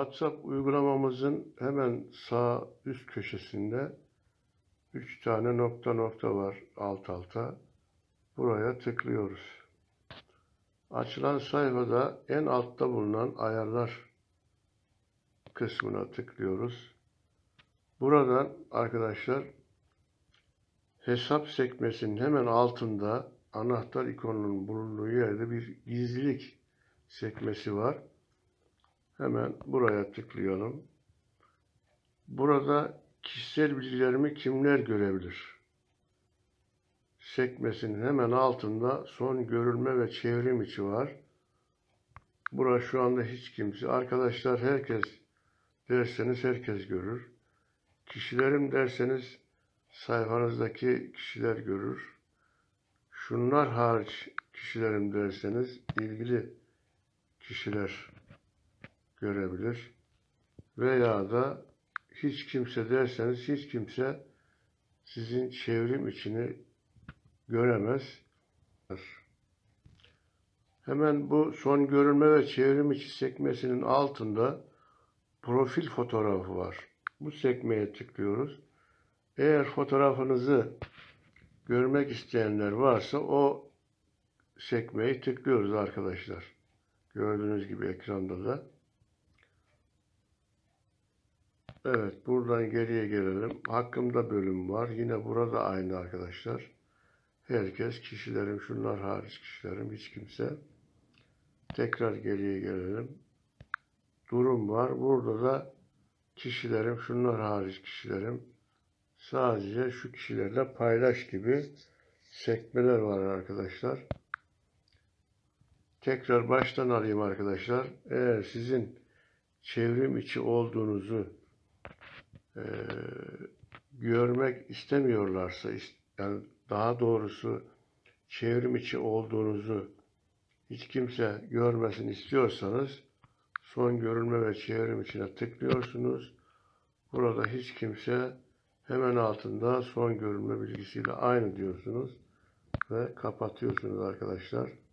WhatsApp uygulamamızın hemen sağ üst köşesinde 3 tane nokta var alt alta. Buraya tıklıyoruz. Açılan sayfada en altta bulunan ayarlar kısmına tıklıyoruz. Buradan arkadaşlar hesap sekmesinin hemen altında anahtar ikonunun bulunduğu yerde bir gizlilik sekmesi var. Hemen buraya tıklayalım. Burada kişisel bilgilerimi kimler görebilir sekmesinin hemen altında son görülme ve çevrim içi var. Burası şu anda hiç kimse. Arkadaşlar herkes derseniz herkes görür. Kişilerim derseniz sayfanızdaki kişiler görür. Şunlar hariç kişilerim derseniz ilgili kişiler görebilir. Veya da hiç kimse derseniz hiç kimse sizin çevrim içini göremez. Hemen bu son görülme ve çevrim içi sekmesinin altında profil fotoğrafı var. Bu sekmeye tıklıyoruz. Eğer fotoğrafınızı görmek isteyenler varsa o sekmeyi tıklıyoruz arkadaşlar. Gördüğünüz gibi ekranda da. Evet, buradan geriye gelelim. Hakkımda bölüm var. Yine burada aynı arkadaşlar. Herkes, kişilerim, şunlar hariç kişilerim, hiç kimse. Tekrar geriye gelelim. Durum var. Burada da kişilerim, şunlar hariç kişilerim. Sadece şu kişilerle paylaş gibi sekmeler var arkadaşlar. Tekrar baştan alayım arkadaşlar. Eğer sizin çevrim içi olduğunuzu görmek istemiyorlarsa, yani daha doğrusu çevrim içi olduğunuzu hiç kimse görmesin istiyorsanız son görülme ve çevrim içine tıklıyorsunuz. Burada hiç kimse hemen altında son görülme bilgisiyle aynı diyorsunuz ve kapatıyorsunuz arkadaşlar.